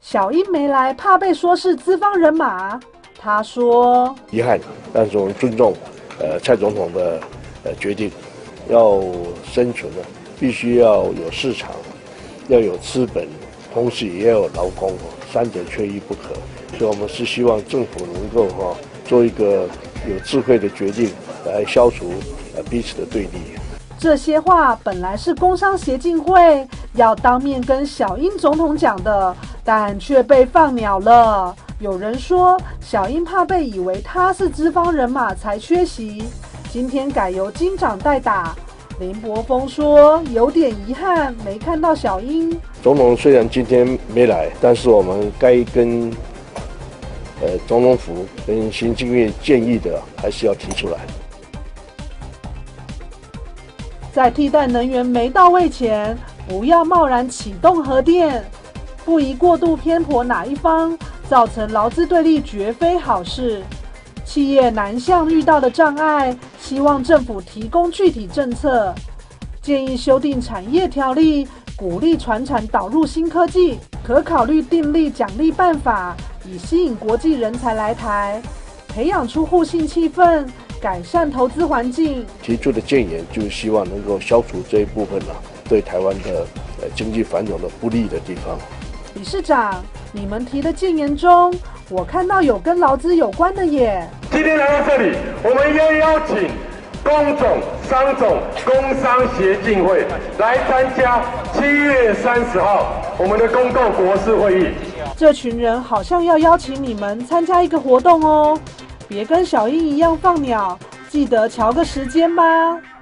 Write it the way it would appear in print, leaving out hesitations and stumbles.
小英没来，怕被说是资方人马。他说：“ 遗憾，但是我们尊重蔡总统的决定。要生存呢，必须要有市场，要有资本，同时也要有劳工，三者缺一不可。所以我们是希望政府能够做一个有智慧的决定，来消除彼此的对立。” 这些话本来是工商协进会要当面跟小英总统讲的，但却被放鸟了。有人说，小英怕被以为他是资方人马才缺席，今天改由金长代打。林柏峰说，有点遗憾，没看到小英。 总统虽然今天没来，但是我们该跟总统府跟行政院建议的，还是要提出来。 在替代能源没到位前，不要贸然启动核电，不宜过度偏颇哪一方，造成劳资对立绝非好事。企业南向遇到的障碍，希望政府提供具体政策，建议修订产业条例，鼓励传产导入新科技，可考虑订立奖励办法，以吸引国际人才来台，培养出互信气氛，改善投资环境。 提出的建言就是希望能够消除这一部分对台湾的经济繁荣的不利的地方。 理事长，你们提的建言中，我看到有跟劳资有关的耶。 今天来到这里，我们要邀请工总、商总、工商协进会来参加7月30号我们的公共国事会议。 这群人好像要邀请你们参加一个活动哦，别跟小英一样放鸟，记得瞧个时间吧。